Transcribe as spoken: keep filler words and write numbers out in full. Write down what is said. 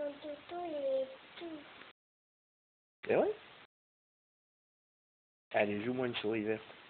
Mon toutou, il est tout. C'est vrai? Allez, joue-moi une souris verte.